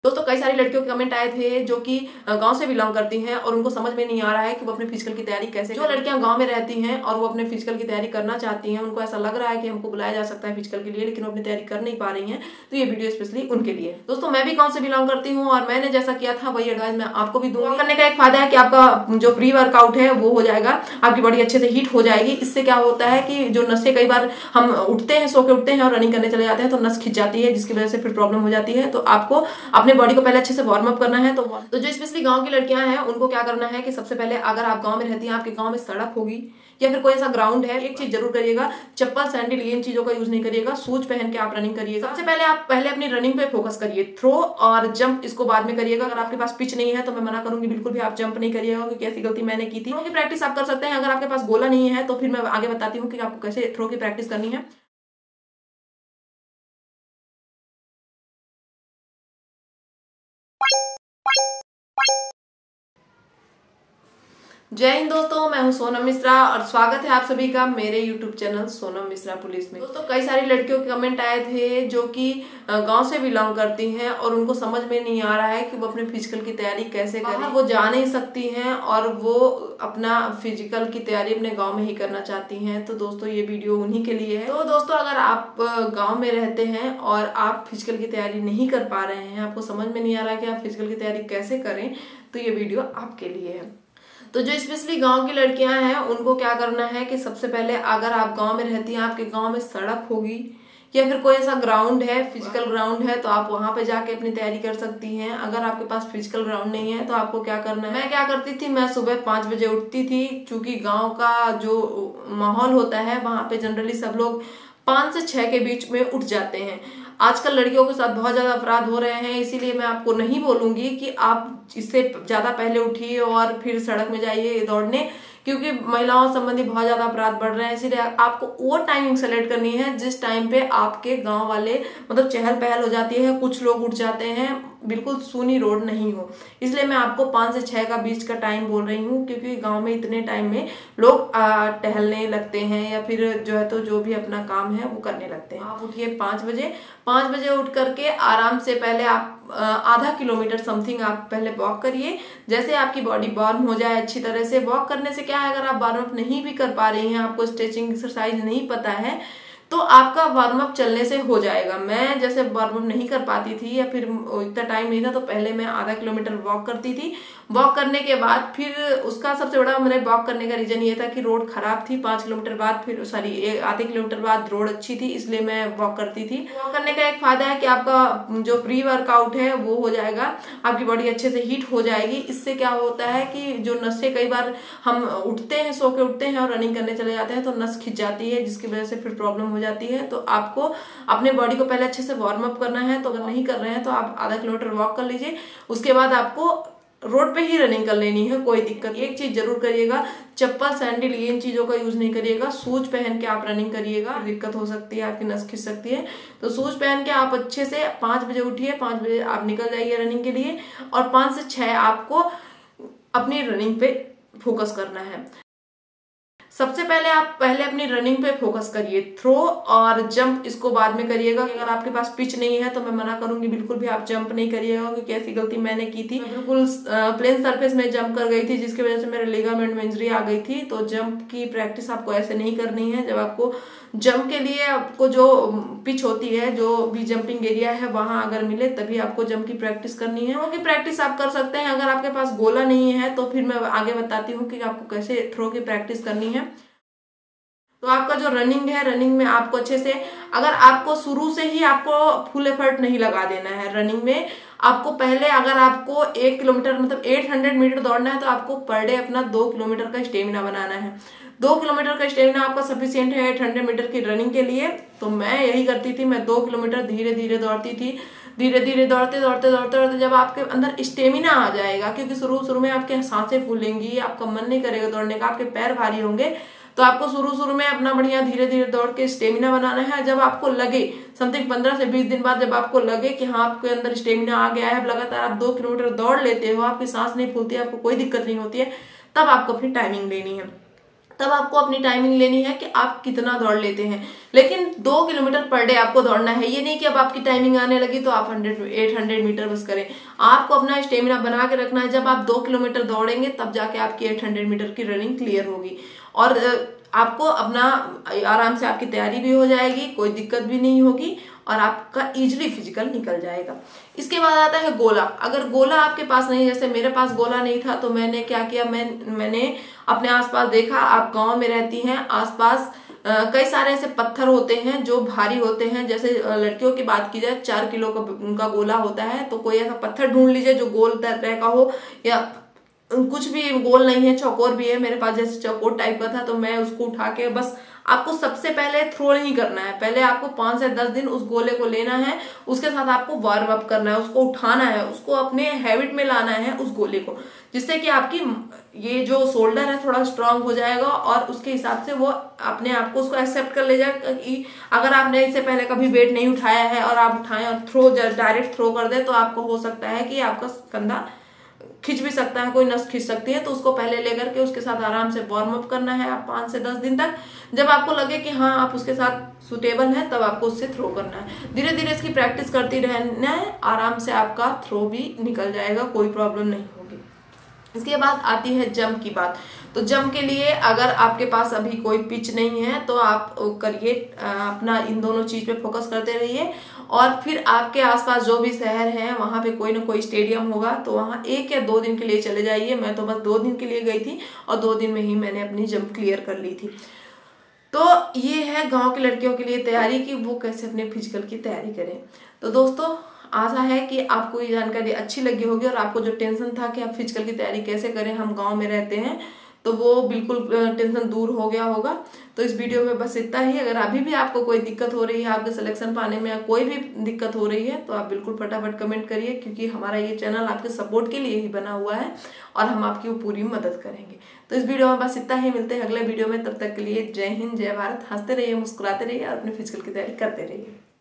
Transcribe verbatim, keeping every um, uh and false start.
दोस्तों कई सारी लड़कियों के कमेंट आए थे जो कि गांव से बिलोंग करती हैं और उनको समझ में नहीं आ रहा है कि वो अपने फिजिकल की तैयारी कैसे। जो लड़कियां गांव में रहती हैं और वो अपने फिजिकल की तैयारी करना चाहती हैं, उनको ऐसा लग रहा है कि हमको बुलाया जा सकता है फिजिकल के लिए, लेकिन वो अपनी तैयारी कर नहीं पा रही हैं, तो ये वीडियो स्पेशली उनके लिए। दोस्तों मैं भी गाँव से बिलोंग करती हूँ और मैंने जैसा किया था वही एडवाइस मैं आपको भी दूंगा। करने का एक फायदा है कि आपका जो प्री वर्कआउट है वो हो जाएगा, आपकी बॉडी अच्छे से हीट हो जाएगी। इससे क्या होता है कि जो नसें, कई बार हम उठते हैं, सो के उठते हैं और रनिंग करने चले जाते हैं तो नस खिंच जाती है, जिसकी वजह से फिर प्रॉब्लम हो जाती है। तो आपको अपने बॉडी को पहले अच्छे से वार्म अप करना है। तो, तो जो स्पेशली गांव की लड़कियां हैं उनको क्या करना है कि सबसे पहले, अगर आप गांव में रहती हैं, आपके गांव में सड़क होगी या फिर कोई ऐसा ग्राउंड है, एक चीज जरूर करिएगा, चप्पल सैंडल इन चीजों का यूज नहीं करिएगा, शूज पहन के आप रनिंग करिएगा। सबसे पहले आप पहले अपनी रनिंग पे फोकस करिए। थ्रो और जंप इसको बाद में करिएगा। अगर आपके पास पिच नहीं है तो मैं मना करूंगी, बिल्कुल भी आप जंप नहीं करिएगा, क्योंकि ऐसी गलती मैंने की थी। थ्रो की प्रैक्टिस आप कर सकते हैं। अगर आपके पास गोला नहीं है तो फिर मैं आगे बताती हूँ कि आपको कैसे थ्रो की प्रैक्टिस करनी है। जय हिंद दोस्तों, मैं हूं सोनम मिश्रा और स्वागत है आप सभी का मेरे YouTube channel Sonam Mishra police में। दोस्तों कई सारी लड़कियों के कमेंट आए थे जो कि गांव से बिलोंग करती हैं और उनको समझ में नहीं आ रहा है कि वो अपने फिजिकल की तैयारी कैसे करें। वो जा नहीं सकती हैं और वो अपना फिजिकल की तैयारी अपने गाँव में ही करना चाहती हैं। तो दोस्तों ये वीडियो उन्हीं के लिए है। तो दोस्तों अगर आप गाँव में रहते हैं और आप फिजिकल की तैयारी नहीं कर पा रहे हैं, आपको समझ में नहीं आ रहा है कि आप फिजिकल की तैयारी कैसे करें, तो ये वीडियो आपके लिए है। तो जो स्पेशली गांव की लड़कियां हैं उनको क्या करना है कि सबसे पहले, अगर आप गांव में रहती हैं, आपके गांव में सड़क होगी या फिर कोई ऐसा ग्राउंड है, फिजिकल ग्राउंड है, तो आप वहां पे जाके अपनी तैयारी कर सकती हैं। अगर आपके पास फिजिकल ग्राउंड नहीं है तो आपको क्या करना है, मैं क्या करती थी, मैं सुबह पांच बजे उठती थी। क्योंकि गाँव का जो माहौल होता है वहां पे जनरली सब लोग पांच से छह के बीच में उठ जाते हैं। आजकल लड़कियों के साथ बहुत ज्यादा अपराध हो रहे हैं, इसीलिए मैं आपको नहीं बोलूंगी कि आप इससे ज्यादा पहले उठिए और फिर सड़क में जाइए दौड़ने, क्योंकि महिलाओं संबंधी बहुत ज्यादा अपराध बढ़ रहे हैं। इसीलिए आपको वो टाइमिंग सेलेक्ट करनी है जिस टाइम पे आपके गांव वाले मतलब चहल पहल हो जाती है, कुछ लोग उठ जाते हैं, बिल्कुल सूनी रोड नहीं हो। इसलिए मैं आपको पांच से छह का बीच का टाइम बोल रही हूँ, क्योंकि गांव में इतने टाइम में लोग टहलने लगते हैं या फिर जो है तो जो भी अपना काम है वो करने लगते हैं। आप उठिए पांच बजे पांच बजे उठ करके आराम से पहले आप आधा किलोमीटर समथिंग आप पहले वॉक करिए। जैसे आपकी बॉडी वार्म हो जाए अच्छी तरह से। वॉक करने से क्या है, अगर आप वार्म अप नहीं भी कर पा रही हैं, आपको स्ट्रेचिंग एक्सरसाइज नहीं पता है, तो आपका वार्म अप चलने से हो जाएगा। मैं जैसे वार्म अप नहीं कर पाती थी या फिर इतना टाइम नहीं था, तो पहले मैं आधा किलोमीटर वॉक करती थी। वॉक करने के बाद फिर उसका सबसे बड़ा मेरे वॉक करने का रीजन ये था कि रोड खराब थी। पांच किलोमीटर बाद फिर सॉरी आधे किलोमीटर बाद रोड अच्छी थी, इसलिए मैं वॉक करती थी। वॉक करने का एक फायदा है कि आपका जो प्री वर्कआउट है वो हो जाएगा, आपकी बॉडी अच्छे से हीट हो जाएगी। इससे क्या होता है कि जो नसें, कई बार हम उठते हैं, सो के उठते हैं और रनिंग करने चले जाते हैं तो नस खिंच जाती है, जिसकी वजह से फिर प्रॉब्लम हो जाती है। तो आपको अपने बॉडी को पहले अच्छे से वार्म अप करना है। तो अगर नहीं कर रहे हैं तो आप आधा किलोमीटर वॉक कर लीजिए, उसके बाद आपको रोड पे ही रनिंग कर लेनी है, कोई दिक्कत। एक चीज जरूर करिएगा, चप्पल सैंडल इन चीजों का यूज नहीं करिएगा, शूज पहन के आप रनिंग करिएगा। दिक्कत हो सकती है, आपकी नस खिंच सकती है। तो शूज पहन के आप अच्छे से पांच बजे उठिए, पांच बजे आप निकल जाइए रनिंग के लिए और पांच से छह आपको अपनी रनिंग पे फोकस करना है। सबसे पहले आप पहले अपनी रनिंग पे फोकस करिए। थ्रो और जंप इसको बाद में करिएगा। अगर आपके पास पिच नहीं है तो मैं मना करूंगी, बिल्कुल भी आप जंप नहीं करिएगा, क्योंकि ऐसी गलती मैंने की थी। बिल्कुल प्लेन सरफेस में जंप कर गई थी, जिसकी वजह से मेरे लिगामेंट में इंजरी आ गई थी। तो जंप की प्रैक्टिस आपको ऐसे नहीं करनी है। जब आपको जंप के लिए आपको जो पिच होती है, जो भी जंपिंग एरिया है, वहां अगर मिले तभी आपको जंप की प्रैक्टिस करनी है। थ्रो की प्रैक्टिस आप कर सकते हैं। अगर आपके पास गोला नहीं है तो फिर मैं आगे बताती हूँ कि आपको कैसे थ्रो की प्रैक्टिस करनी है। तो आपका जो रनिंग है, रनिंग में आपको अच्छे से, अगर आपको शुरू से ही आपको फुल एफर्ट नहीं लगा देना है रनिंग में, आपको पहले, अगर आपको एक किलोमीटर मतलब आठ सौ मीटर दौड़ना है तो आपको पर डे अपना दो किलोमीटर का स्टेमिना बनाना है। दो किलोमीटर का स्टेमिना आपका सफिशियंट है आठ सौ मीटर की रनिंग के लिए। तो मैं यही करती थी, मैं दो किलोमीटर धीरे धीरे दौड़ती थी। धीरे धीरे दौड़ते दौड़ते दौड़ते दौड़ते जब आपके अंदर स्टेमिना आ जाएगा, क्योंकि शुरू शुरू में आपके सांसें फूलेंगी, आपका मन नहीं करेगा दौड़ने का, आपके पैर भारी होंगे, तो आपको शुरू शुरू में अपना बढ़िया धीरे धीरे दौड़ के स्टेमिना बनाना है। जब आपको लगे समथिंग पंद्रह से बीस दिन बाद, जब आपको लगे कि हाँ आपके अंदर स्टेमिना आ गया है, लगातार आप दो किलोमीटर दौड़ लेते हो, आपकी सांस नहीं फूलती है, आपको कोई दिक्कत नहीं होती है, तब आपको फिर टाइमिंग लेनी है। तब आपको अपनी टाइमिंग लेनी है कि आप कितना दौड़ लेते हैं। लेकिन दो किलोमीटर पर डे आपको दौड़ना है, ये नहीं कि अब आपकी टाइमिंग आने लगी तो आप हंड्रेड एट हंड्रेड मीटर बस करें। आपको अपना स्टेमिना बना के रखना है। जब आप दो किलोमीटर दौड़ेंगे तब जाके आपकी एट हंड्रेड मीटर की रनिंग क्लियर होगी और आपको अपना आराम से आपकी तैयारी भी हो जाएगी, कोई दिक्कत भी नहीं होगी और आपका इजीली फिजिकल निकल जाएगा। इसके बाद आता है गोला। अगर गोला आपके पास नहीं, जैसे मेरे पास गोला नहीं था तो मैंने क्या किया, मैं मैंने अपने आसपास देखा, आप गांव में रहती हैं, आसपास कई सारे ऐसे पत्थर होते हैं जो भारी होते हैं। जैसे लड़कियों की बात की जाए चार किलो का उनका गोला होता है, तो कोई ऐसा पत्थर ढूंढ लीजिए जो गोल तरह का हो, या कुछ भी गोल नहीं है, चौकोर भी है, मेरे पास जैसे चौकोर टाइप का था तो मैं उसको उठा के, बस आपको सबसे पहले थ्रो नहीं करना है, पहले आपको पांच से दस दिन उस गोले को लेना है, उसके साथ आपको वार्म अप करना है, उसको उठाना है, उसको अपने हैबिट में लाना है उस गोले को, जिससे कि आपकी ये जो शोल्डर है थोड़ा स्ट्रांग हो जाएगा और उसके हिसाब से वो अपने आप को उसको एक्सेप्ट कर ले जाएगा कि अगर आपने इससे पहले कभी वेट नहीं उठाया है और आप उठाएं और थ्रो डायरेक्ट थ्रो कर दे तो आपको हो सकता है कि आपका कंधा खिंच भी सकता है, कोई नस खिंच सकती है। तो उसको पहले लेकर के उसके साथ आराम से वार्म अप करना है आप पांच से दस दिन तक। जब आपको लगे कि हाँ आप उसके साथ सुटेबल है तब आपको उससे थ्रो करना है। धीरे धीरे इसकी प्रैक्टिस करती रहना है, आराम से आपका थ्रो भी निकल जाएगा, कोई प्रॉब्लम नहीं होगी। इसके बाद आती है जंप की बात। तो जंप के लिए अगर आपके पास अभी कोई पिच नहीं है तो आप करिए, अपना इन दोनों चीज पे फोकस करते रहिए और फिर आपके आसपास जो भी शहर है वहां पे कोई ना कोई स्टेडियम होगा तो वहां एक या दो दिन के लिए चले जाइए। मैं तो बस दो दिन के लिए गई थी और दो दिन में ही मैंने अपनी जंप क्लियर कर ली थी। तो ये है गांव की लड़कियों के लिए तैयारी कि वो कैसे अपने फिजिकल की तैयारी करें। तो दोस्तों आशा है कि आपको ये जानकारी अच्छी लगी होगी और आपको जो टेंशन था कि आप फिजिकल की तैयारी कैसे करें, हम गांव में रहते हैं, तो वो बिल्कुल टेंशन दूर हो गया होगा। तो इस वीडियो में बस इतना ही। अगर अभी भी आपको कोई दिक्कत हो रही है आपके सिलेक्शन पाने में या कोई भी दिक्कत हो रही है तो आप बिल्कुल फटाफट कमेंट करिए, क्योंकि हमारा ये चैनल आपके सपोर्ट के लिए ही बना हुआ है और हम आपकी वो पूरी मदद करेंगे। तो इस वीडियो में बस इतना ही, मिलते हैं अगले वीडियो में। तब तक के लिए जय हिंद, जय भारत। हंसते रहिए, मुस्कुराते रहिए और अपने फिजिकल की तैयारी करते रहिए।